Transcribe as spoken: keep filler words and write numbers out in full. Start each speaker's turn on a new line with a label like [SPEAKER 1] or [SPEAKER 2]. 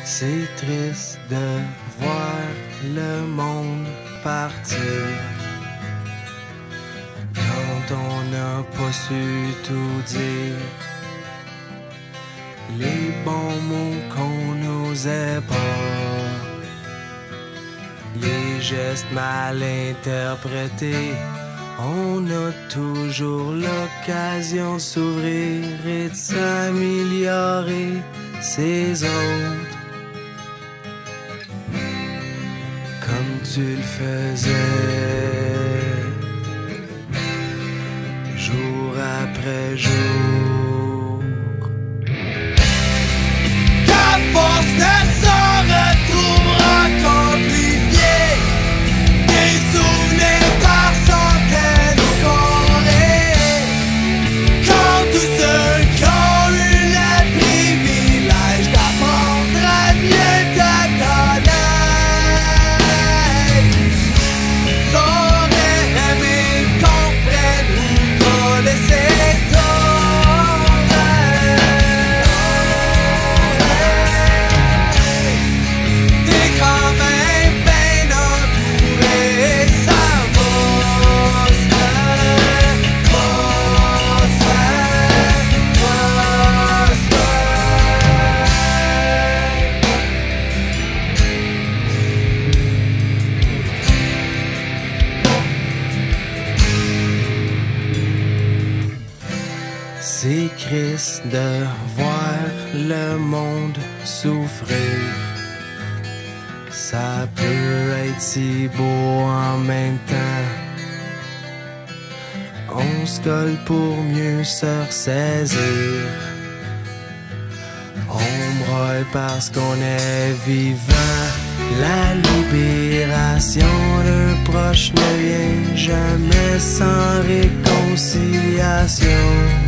[SPEAKER 1] C'est triste de voir le monde partir quand on n'a pas su tout dire. Les bons mots qu'on n'osait pas, les gestes mal interprétés. On a toujours l'occasion de s'ouvrir et de s'améliorer, ces autres, comme tu le faisais, jour après jour.
[SPEAKER 2] Ta force ne se retrouvera qu'amplifiée, des souvenirs par centaines au carré. Quand tous ceux qui ont eu le privilège d'apprendre à mieux te connaître, t'aurais aimé qu'on prenne ou qu'on laissait
[SPEAKER 1] C'est triste de voir le monde souffrir. Ça peut être si beau en même temps. On se colle pour mieux se ressaisir. On broye parce qu'on est vivant. La libération d'un proche ne vient jamais sans réconciliation.